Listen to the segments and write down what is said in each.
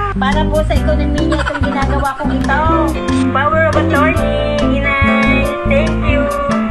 Para po sa ekonomiya itong ginagawa kong ito. Power of attorney, inay. Thank you.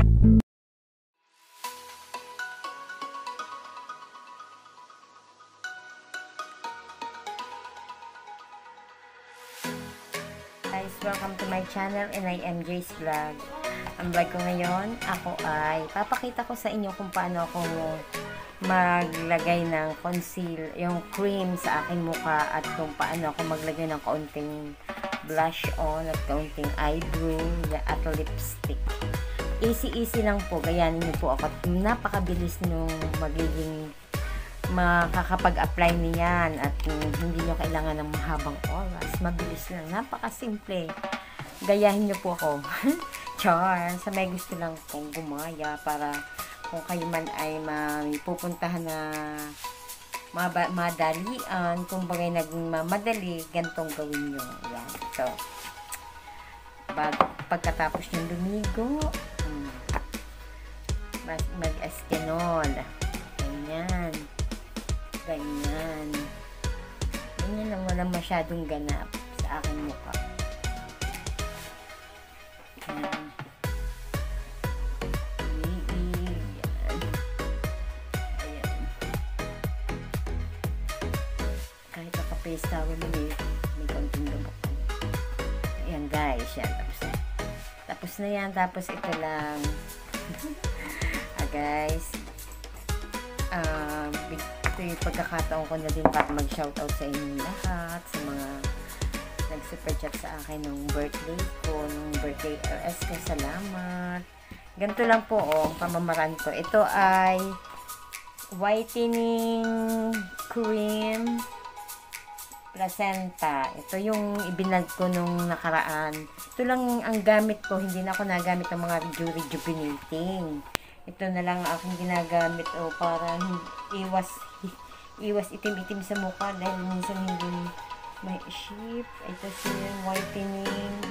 Guys, welcome to my channel and I am Jay's Vlog. Ang vlog ko ngayon, ako ay papakita ko sa inyo kung paano ako maglagay ng conceal, yung cream sa aking mukha at kung paano ako maglagay ng kaunting blush on at kaunting eyebrow at lipstick. Easy lang po, gayanin niyo po ako. Napakabilis nung magiging makakapag-apply niyan at hindi nyo kailangan ng mahabang oras. Mabilis lang, napakasimple. Gayahin nyo po ako. Char, sa may gusto lang pong gumaya para kung kayo man ay pupuntahan na madalian, kung bagay nagmamadali, gantong gawin nyo. Yan, ito. Pagkatapos nyo lumigo, mag-eskenol. Ganyan. Ganyan lang, walang masyadong ganap sa aking mukha. Yan. Ayan. Kahit naka-face towel may konting gabok. Ayan guys, yan. Tapos na yan. Tapos ito lang. Guys. Ito yung pagkakataon ko na din para mag-shoutout sa inyo lahat, sa mga nag-super chat sa akin nung birthday ko, nung birthday LS ko, salamat. Ganito lang po, pamamaraan ko. Ito ay whitening cream placenta. Ito yung ibinag ko nung nakaraan. Ito lang ang gamit ko, hindi na ako nagamit ng mga rejuvenating. Ito na lang aking ginagamit para iwas itim-itim sa mukha dahil minsan hindi may shape. Ito siya whitening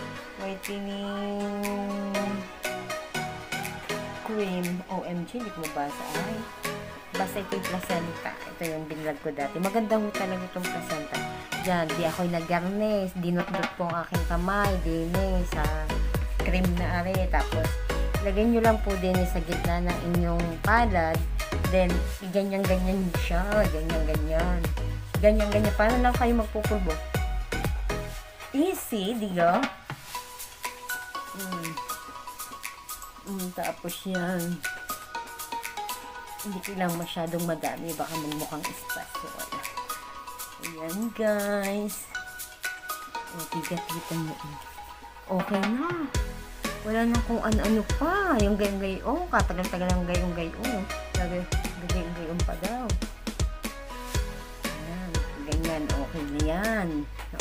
cream. OMG, hindi ko mabasa. Ay, basta ito yung placenta. Ito yung binlag ko dati. Maganda ho talaga itong placenta. Diyan, di ako'y nag-garnish. Dinot-dot po ang aking kamay. Dini sa cream na are. Tapos, lagyan nyo lang po din sa gitna ng inyong palad. Then, ganyan-ganyan siya. Ganyan-ganyan. Ganyan-ganyan. Paano lang kayo magpupulbo? Easy, di ba? Tapos yan. Hindi kailangan masyadong madami. Baka magmukhang espasyo. Ayan, guys. Tigat-tigat nyo. Okay na. Wala na kung ano-ano pa. Yung gayong-gayong. Katagal-tagal ang gayong-gayong. Gayong-gayong pa daw. Ayan. Ganyan. Okay na yan.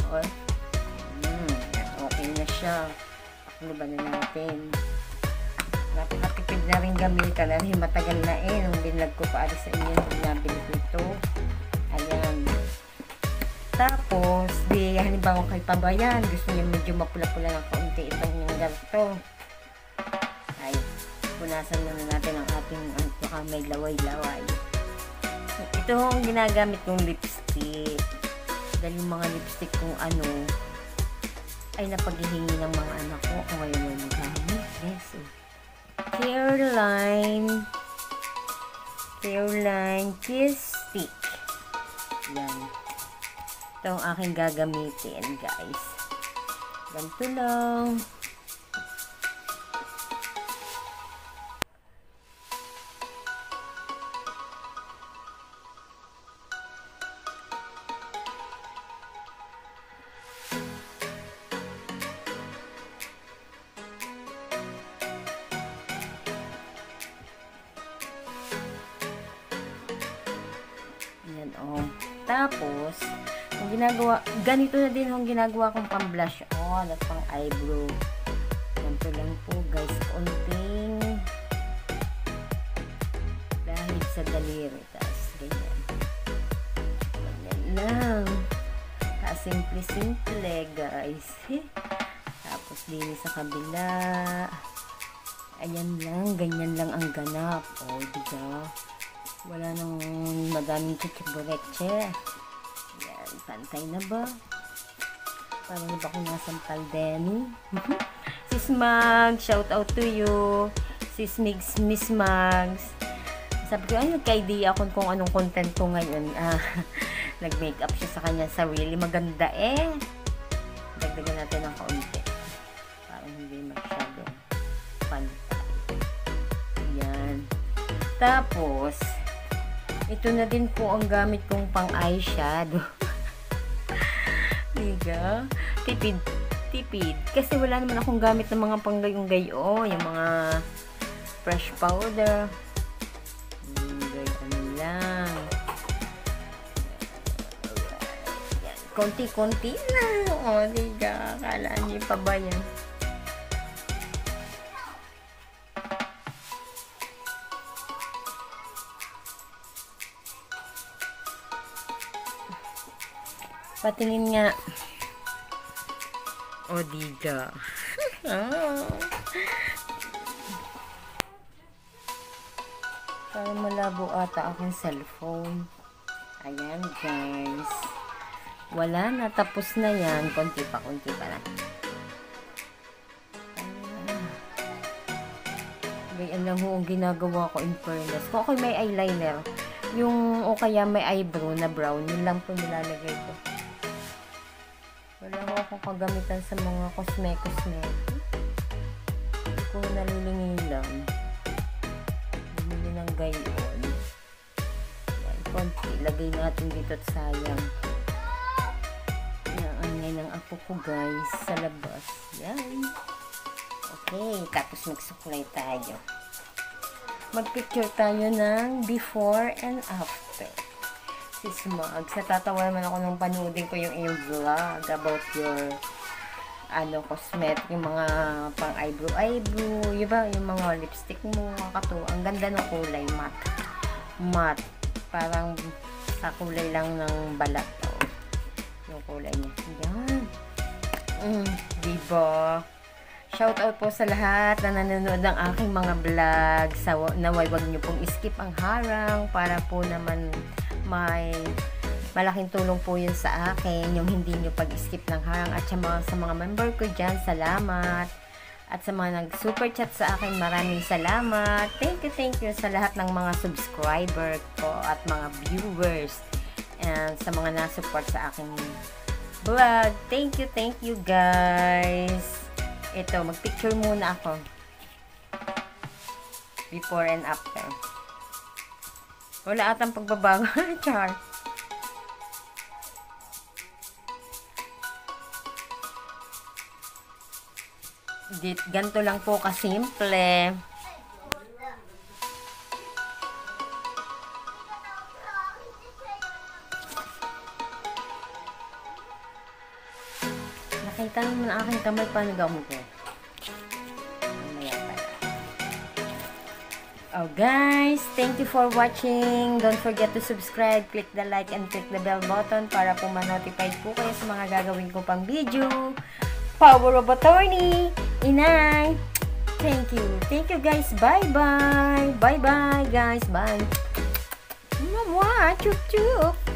Okay na siya. Pakuluban na natin. Napakatipid na rin gamitan. Dahil matagal na nung binlag ko pa sa inyo. Nung nabili ko ito. Ayan. Tapos, halimbawa kay pabayan. Gusto niya medyo mapula-pula ng kaunti itong yung ganito. Ay, punasan muna natin ang ating baka may laway-laway. Ito ang ginagamit kong lipstick. Dahil yung mga lipstick kung ay napaghihingi ng mga anak ko. Kung ngayon mo magamit. Yes. Caroline Kiss Stick. Yan. Ito ang aking gagamitin, guys. Ganito lang. Yan, Tapos, ang ginagawa, ganito na din ang ginagawa kong pang blush on at pang eyebrow. Ganito lang po, guys. Unting dahil sa daliri. Tapos, ganyan. Ganyan lang. Simple-simple, guys. Tapos, din sa kabila. Ayan lang, ganyan lang ang ganap. Diba? Wala nang madaming chichibureche. Yan. Pantay na ba? Parang na ba kung nasampal Denny? Sis Mag, shout out to you. Sis Miss Mags. Sabi ko, ay, nagka-idea ako kung anong content ko ngayon. Nag-makeup siya sa kanya sarili. Maganda eh. Dagdagan natin ng kaunti. Parang hindi masyado pantay. Yan. Tapos, ito na din po ang gamit kong pang eyeshadow. Diga? Tipid. Kasi wala naman akong gamit ng mga panggayong-gayo. Yung mga fresh powder. Gayon lang. Yan. Konti-konti na. O, diga? Akala niyo pa ba yan? Patingin nga. O, diga. Parang malabo ata akong cellphone. Ayan, guys. Wala na. Tapos na yan. Konti pa lang. Ganyan lang ho ang ginagawa ko in fairness. Kung ako may eyeliner, o kaya may eyebrow na brown, yun lang po nilalagay ko. Wala ko akong kagamitan sa mga cosme. Hindi ko nalilingilan. Bumili ng gayon. Yan, konti. Lagay natin dito at sayang. Naangay ng apo ko, guys, sa labas. Yan. Okay, tapos magsuklay tayo. Magpicture tayo ng before and after. Sis Mags, natatawa naman ako nung panoodin ko yung iyong vlog about your cosmetic, yung mga pang eyebrow, yung mga lipstick mo, ang ganda ng kulay, matte, parang sa kulay lang ng balat, yung kulay niya. Yan. Diba? Shout out po sa lahat na nanonood ng aking mga vlog. Naway wag niyo pong skip ang harang para po naman may malaking tulong po yun sa akin, yung hindi nyo pag-skip ng harang. At sa mga member ko dyan, salamat. At sa mga nag-super chat sa akin, maraming salamat. Thank you sa lahat ng mga subscriber ko at mga viewers. And sa mga nasupport sa aking vlog. Thank you guys. Ito, mag-picture muna ako. Before and after. Wala atang pagbabago. Char. Ganito lang po kasimple. Nakita naman ang aking kamay paano gawin ko. Oh guys, thank you for watching. Don't forget to subscribe, click the like and click the bell button para po ma-notified po kayo sa mga gagawin ko pang video. Power of Attorney, Inay. Thank you guys. Bye bye guys. Bye. Mwah, chup chup.